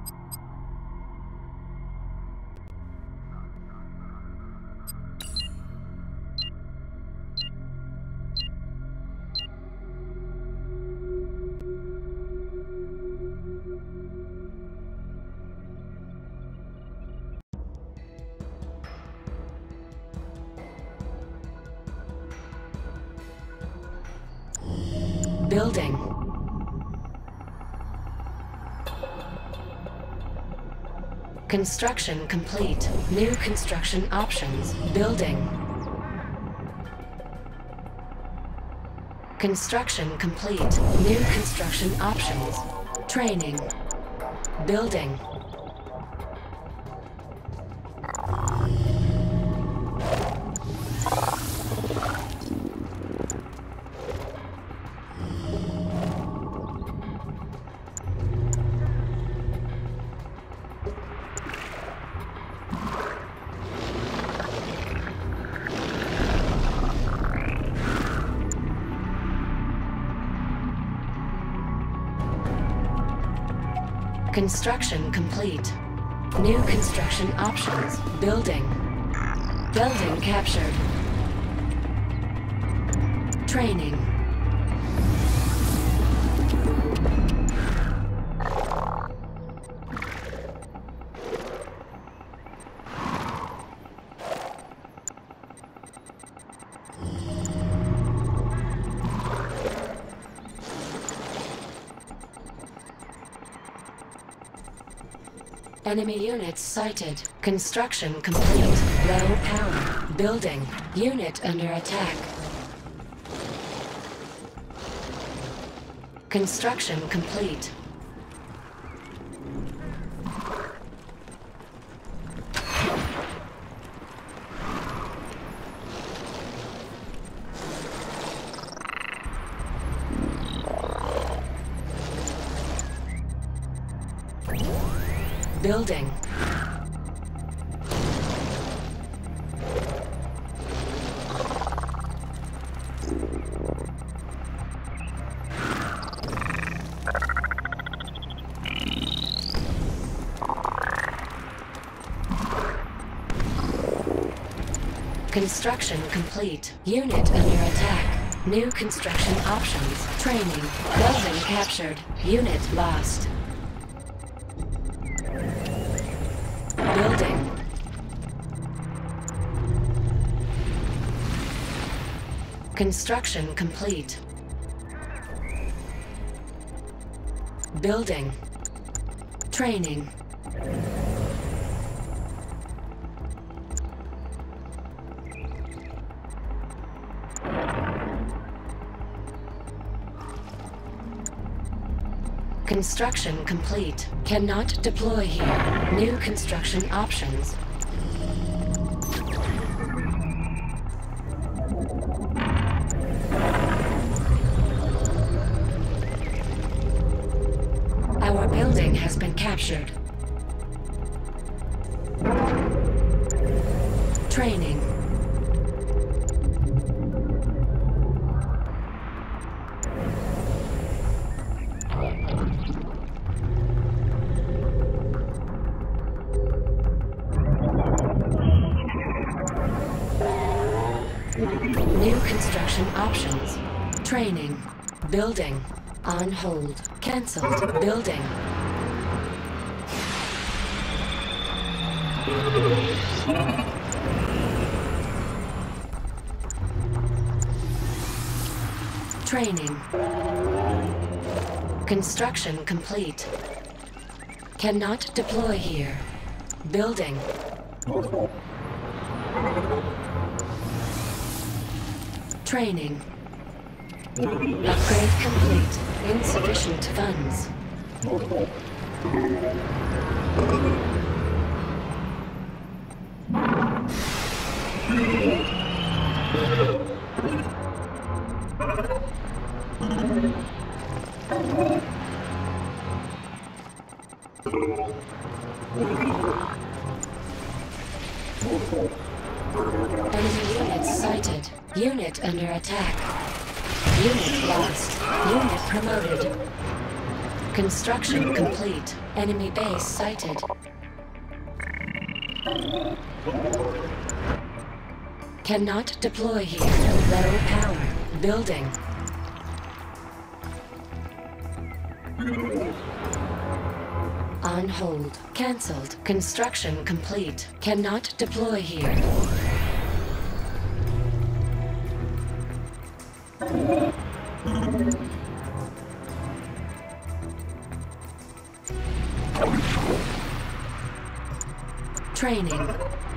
Building. Construction complete. New construction options. Building. Construction complete. New construction options. Training. Building. Construction complete. New construction options. Building. Building captured. Training. Enemy units sighted. Construction complete. Low power. Building. Unit under attack. Construction complete. Building. Construction complete. Unit under attack. New construction options. Training. Building captured. Unit lost. Building. Construction complete. Building. Training. Construction complete. Cannot deploy here. New construction options. Our building has been captured. Training. New construction options. Training. Building. On hold. Cancelled. Building. Training. Construction complete. Cannot deploy here. Building. Training. Upgrade complete. Insufficient funds. Enemy units sighted. Unit under attack. Unit lost. Unit promoted. Construction complete. Enemy base sighted. Cannot deploy here. Low power. Building. On hold. Cancelled. Construction complete. Cannot deploy here. Training.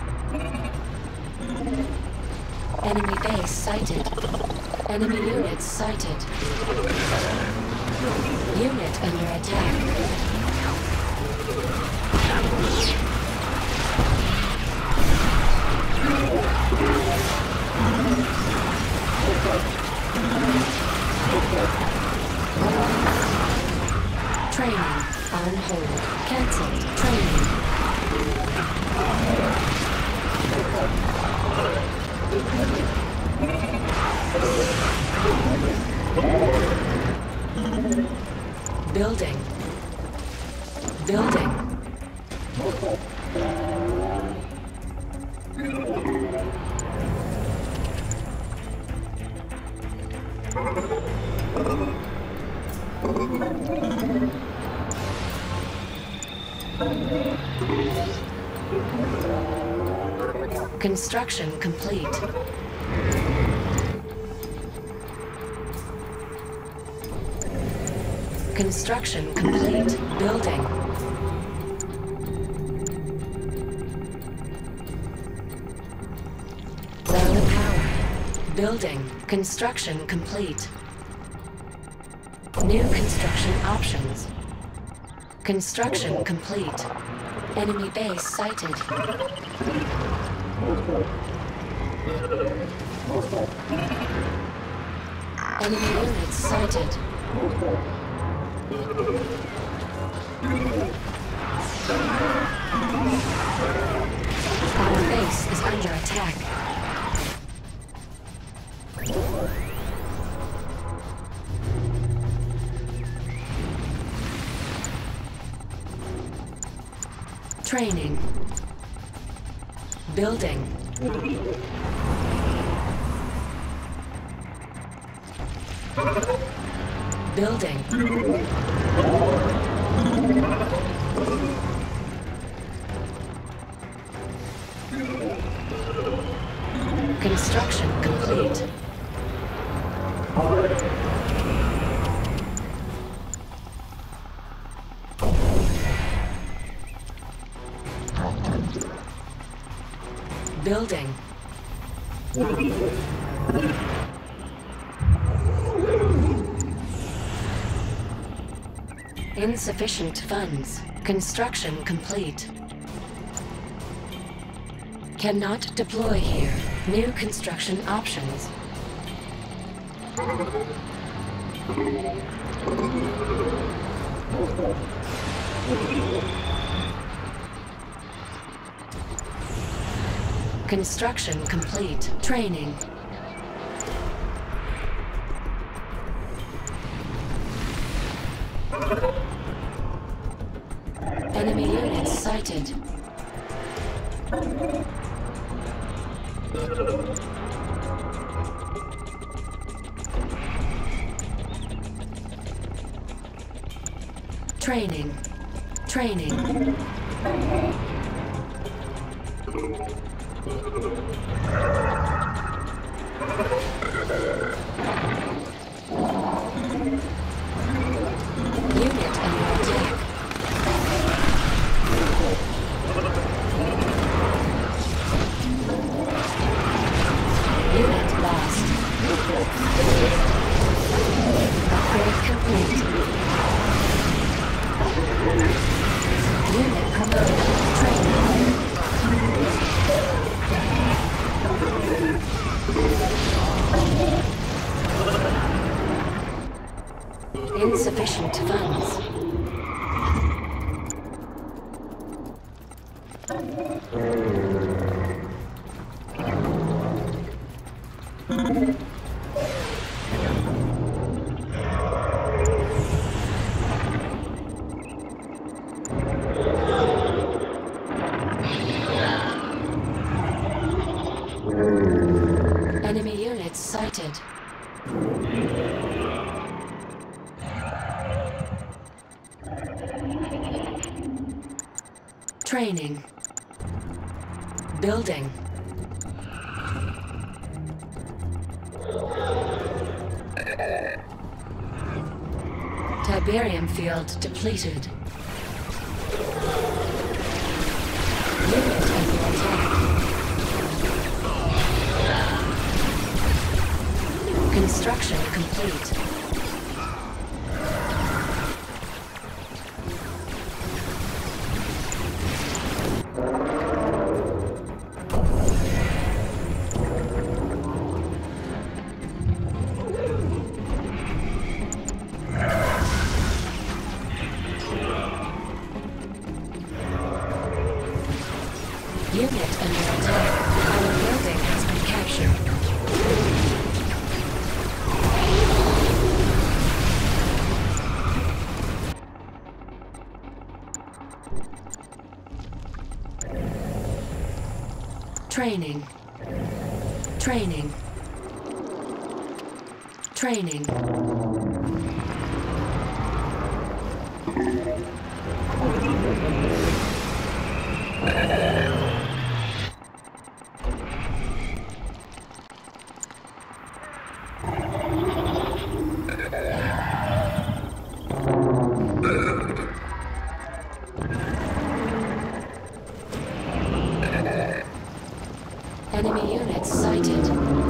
Enemy base sighted. Enemy units sighted. Unit under attack. Training on hold. Cancelled. Training. Building. Building. Construction complete. Construction complete. Building. Low power. Building. Construction complete. New construction options. Construction complete. Enemy base sighted. Enemy units sighted. Our base is under attack. Training. Building. Building. Construction complete. Building. Insufficient funds. Construction complete. Cannot deploy here. New construction options. Construction complete. Training. Enemy units sighted. Training. Training. Unit under attack. Unit lost. Upgrade complete. Unit promoted. Training. Insufficient sighted. Training. Building. Tiberium field depleted. Unit under attack. Construction complete. Unit under attack. Our building has been captured. Training. Training. Training. Enemy units sighted.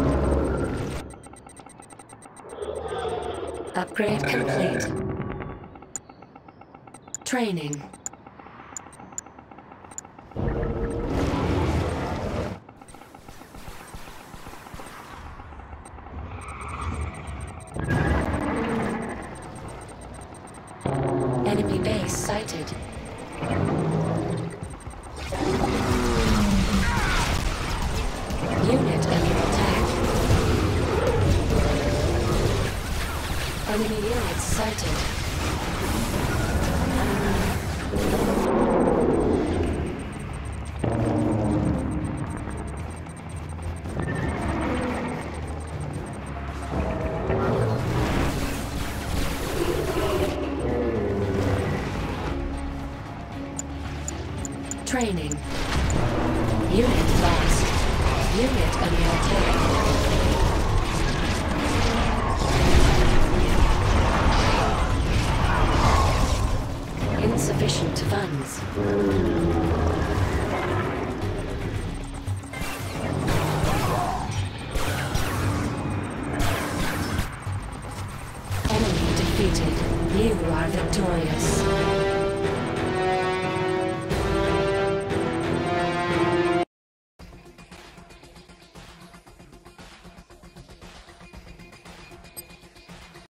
Upgrade complete. Training. Enemy base sighted. Unit under attack. Enemy units sighted. Training. Unit lost. Unit under attack. Insufficient funds. Enemy defeated. You are victorious.